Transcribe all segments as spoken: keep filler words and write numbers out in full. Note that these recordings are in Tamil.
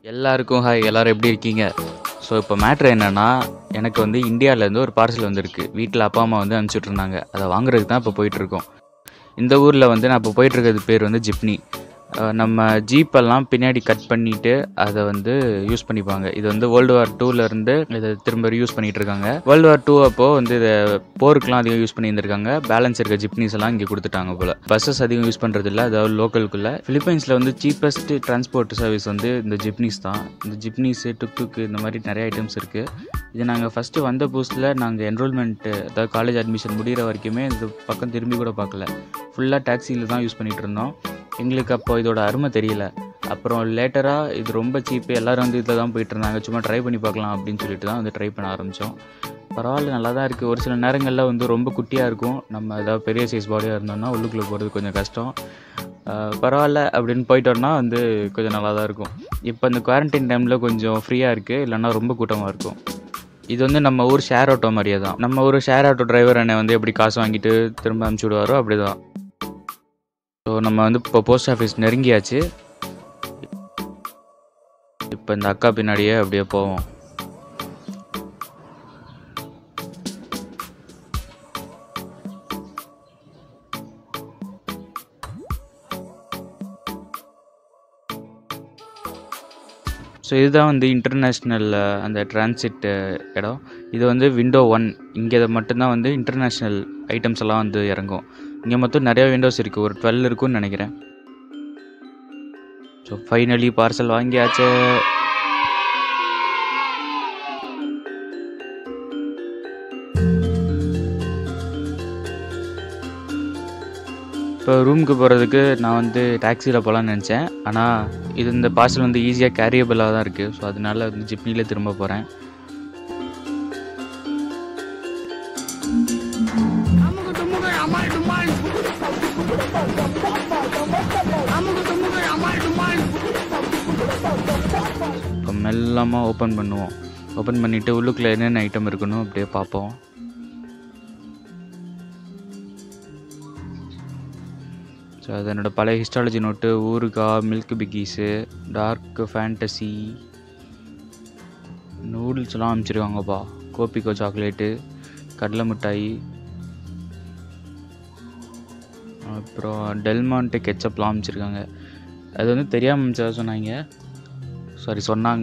எல்லாருக்கும் ஹாய். எல்லாரும் எப்படி இருக்கீங்க? ஸோ இப்போ மேட்ரு என்னென்னா, எனக்கு வந்து இந்தியாவிலேருந்து ஒரு பார்சல் வந்திருக்கு. வீட்டில் அப்பா அம்மா வந்து அனுப்பிச்சுட்ருந்தாங்க. அதை வாங்குறதுக்கு தான் இப்போ போயிட்டுருக்கோம். இந்த ஊரில் வந்து நான் இப்போ போயிட்டுருக்கிறது பேர் வந்து ஜிப்னி. நம்ம ஜீப்பெல்லாம் பின்னாடி கட் பண்ணிவிட்டு அதை வந்து யூஸ் பண்ணிப்பாங்க. இது வந்து வேர்ல்டு வார் டூலேருந்து இதை திரும்ப யூஸ் பண்ணிகிட்டு இருக்காங்க. வேர்ல்டு வார் டூ அப்போது வந்து இதை போருக்குலாம் அதிகம் யூஸ் பண்ணியிருந்திருக்காங்க. பேலன்ஸ் இருக்க ஜிப்னிஸ் எல்லாம் இங்கே கொடுத்துட்டாங்க போல். பஸ்ஸஸ் அதிகம் யூஸ் பண்ணுறது இல்லை, அதாவது லோக்கலுக்குள்ளே. ஃபிலிப்பைன்ஸில் வந்து சீப்பஸ்ட் டிரான்ஸ்போர்ட் சர்வீஸ் வந்து இந்த ஜிப்னிஸ் தான். இந்த ஜிப்னிஸு டுக் டுக்கு இந்த மாதிரி நிறைய ஐட்டம்ஸ் இருக்குது. இது நாங்கள் ஃபஸ்ட்டு வந்த புதுசில் நாங்கள் என்ரோல்மெண்ட்டு, அதாவது காலேஜ் அட்மிஷன் முடிகிற வரைக்குமே இந்த பக்கம் திரும்பி கூட பார்க்கல. ஃபுல்லாக டாக்ஸியில் தான் யூஸ் பண்ணிகிட்டு இருந்தோம். எங்களுக்கு அப்போ இதோட அருமை தெரியல. அப்புறம் லேட்டராக இது ரொம்ப சீப்பு, எல்லோரும் வந்து இதில் தான் போயிட்டு இருந்தாங்க. சும்மா ட்ரை பண்ணி பார்க்கலாம் அப்படின்னு சொல்லிட்டு தான் வந்து ட்ரை பண்ண ஆரம்பித்தோம். பரவாயில்ல, நல்லா தான் இருக்குது. ஒரு சில நேரங்களில் வந்து ரொம்ப குட்டியாக இருக்கும். நம்ம ஏதாவது பெரிய சைஸ் பாடியாக இருந்தோம்னா உள்ளுக்குள்ளே போகிறது கொஞ்சம் கஷ்டம். பரவாயில்ல அப்படின்னு போயிட்டோம்னா வந்து கொஞ்சம் நல்லா தான் இருக்கும். இப்போ இந்த குவாரண்டைன் டைமில் கொஞ்சம் ஃப்ரீயாக இருக்குது, இல்லைன்னா ரொம்ப கூட்டமாக இருக்கும். இது வந்து நம்ம ஊர் ஷேர் ஆட்டோ மாதிரியே தான். நம்ம ஊர் ஷேர் ஆட்டோ டிரைவர் என்னை வந்து எப்படி காசு வாங்கிட்டு திரும்ப அனுப்பிச்சி விடுவாரோ அப்படி தான். ஸோ நம்ம வந்து இப்போ போஸ்ட் ஆஃபீஸ் நெருங்கியாச்சு. இப்போ இந்த அக்கா பின்னாடியே அப்படியே போவோம். ஸோ இதுதான் வந்து இன்டர்நேஷ்னல் அந்த டிரான்சிட் இடம். இது வந்து விண்டோ ஒன். இங்கே மட்டும்தான் வந்து இன்டர்நேஷ்னல் ஐட்டம்ஸ் எல்லாம் வந்து இறங்கும். இங்கே மொத்தம் நிறையா விண்டோஸ் இருக்குது, ஒரு டுவெல் இருக்குன்னு நினைக்கிறேன். ஸோ ஃபைனலி பார்சல் வாங்கியாச்சு. இப்போ ரூமுக்கு போகிறதுக்கு நான் வந்து டாக்ஸியில் போகலான்னு நினச்சேன். ஆனால் இது இந்த பார்சல் வந்து ஈஸியாக கேரியபிளாக தான் இருக்குது. ஸோ அதனால வந்து ஜிப்னியில் திரும்ப போகிறேன். இப்போ மெல்லமாக ஓப்பன் பண்ணுவோம். ஓப்பன் பண்ணிவிட்டு உள்ளுக்குள்ளே என்னென்ன ஐட்டம் இருக்கணும் அப்படியே பார்ப்போம். ஸோ அது என்னோடய பழைய ஹிஸ்டாலஜி நோட்டு, ஊறுகாய், மில்க் பிக்கீஸு, டார்க் ஃபேண்டசி, நூடுல்ஸ்லாம் அனுப்பிச்சிருக்காங்கப்பா, கோபிக்கோ சாக்லேட்டு, கடலை மிட்டாய், அப்புறம் டெல்மான்ட்டு கெச்சப்லாம் அனுப்பிச்சிருக்காங்க. அது வந்து தெரியாமல் அனுப்பிச்சதா சொன்னாங்க சாரி சொன்னாங்க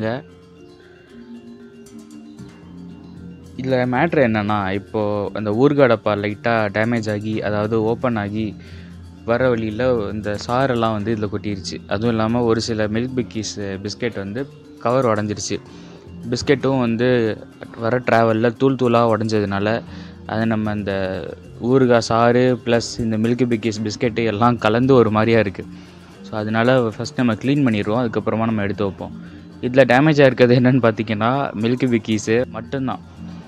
இதில் மேட்ரு என்னென்னா, இப்போது அந்த ஊறுகாய் டப்பா லைட்டாக டேமேஜ் ஆகி, அதாவது ஓப்பன் ஆகி வர வழியில் இந்த சாரெல்லாம் வந்து இதில் கொட்டிருச்சு. அதுவும் இல்லாமல் ஒரு சில மில்க் பிக்கீஸ் பிஸ்கெட் வந்து கவர் உடஞ்சிருச்சு. பிஸ்கெட்டும் வந்து வர ட்ராவலில் தூள் தூளாக உடஞ்சதுனால அது நம்ம இந்த ஊறுகாய் சாறு ப்ளஸ் இந்த மில்க் பிக்கீஸ் பிஸ்கெட்டு எல்லாம் கலந்து ஒரு மாதிரியாக இருக்குது. ஸோ அதனால் ஃபஸ்ட் நம்ம க்ளீன் பண்ணிடுவோம், அதுக்கப்புறமா நம்ம எடுத்து வைப்போம். இதில் டேமேஜாக இருக்கிறது என்னென்னு பார்த்தீங்கன்னா மில்க் பிக்கீஸு மட்டும்தான்.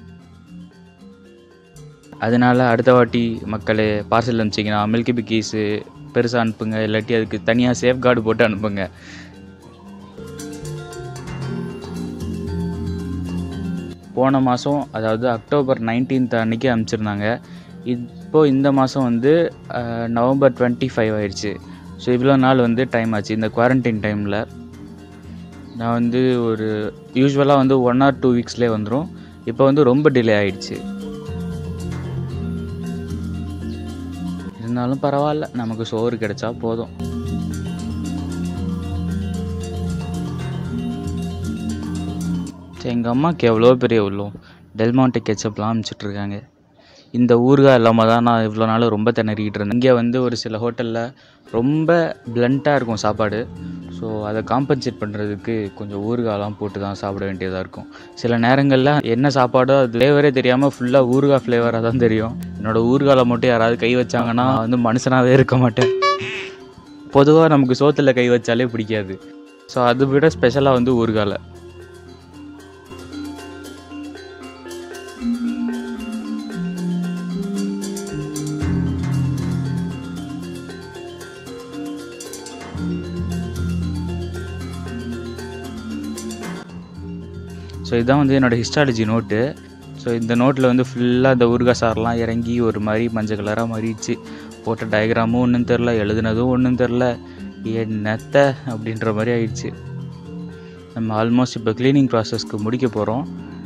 அதனால் அடுத்த வாட்டி மக்களே பார்சல் அனுப்பிச்சிங்கன்னா மில்க் பிக்கீஸு பெருசாக அனுப்புங்க, இல்லாட்டி அதுக்கு தனியாக சேஃப் கார்டு போட்டு அனுப்புங்க. போன மாதம், அதாவது அக்டோபர் நைன்டீன்த் அன்றைக்கி அனுப்பிச்சிருந்தாங்க. இப்போது இந்த மாதம் வந்து நவம்பர் டுவெண்ட்டி ஃபைவ் ஆயிடுச்சு. ஸோ இவ்வளோ நாள் வந்து டைம் ஆச்சு. இந்த குவாரண்டைன் டைமில் நான் வந்து ஒரு யூஸ்வலாக வந்து ஒன் ஆர் டூ வீக்ஸ்லேயே வந்துடும். இப்போ வந்து ரொம்ப டிலே ஆகிடுச்சு. இருந்தாலும் பரவாயில்ல, நமக்கு சோறு கிடைச்சா போதும். சரி, எங்கள் அம்மாவுக்கு எவ்வளோ பெரிய உள்ளோம் டெல்மான்ட்டு கெச்சப்லாம் அனுப்பிச்சிட்ருக்காங்க. இந்த ஊறுகாய் இல்லாமல் தான் நான் இவ்வளோ நாள் ரொம்ப திணறிக்கிட்டு இருந்தேன். இங்கே வந்து ஒரு சில ஹோட்டலில் ரொம்ப பிளண்ட்டாக இருக்கும் சாப்பாடு. ஸோ அதை காம்பன்சேட் பண்ணுறதுக்கு கொஞ்சம் ஊறுகாயெலாம் போட்டு தான் சாப்பிட வேண்டியதாக இருக்கும். சில நேரங்களில் என்ன சாப்பாடோ அது ஃப்ளேவரே தெரியாமல் ஃபுல்லாக ஊறுகாய் ஃப்ளேவராக தான் தெரியும். என்னோடய ஊறுகாயில் மட்டும் யாராவது கை வச்சாங்கன்னா வந்து மனுஷனாகவே இருக்க மாட்டேன். பொதுவாக நமக்கு சோத்தில் கை வச்சாலே பிடிக்காது. ஸோ அதை விட ஸ்பெஷலாக வந்து ஊறுகாயில். ஸோ இதுதான் வந்து என்னோடய ஹிஸ்டாலஜி நோட்டு. ஸோ இந்த நோட்டில் வந்து ஃபுல்லாக இந்த ஊறுகாய் சாரெலாம் இறங்கி ஒரு மாதிரி மஞ்சள் கலராக மாறிடுச்சு. போட்ட டயக்ராமும் ஒன்றும் தெரில, எழுதுனதும் ஒன்றும் தெரில, என்னத்த அப்படின்ற மாதிரி ஆயிடுச்சு. நம்ம ஆல்மோஸ்ட் இப்போ க்ளீனிங் ப்ராசஸ்க்கு முடிக்க போகிறோம்.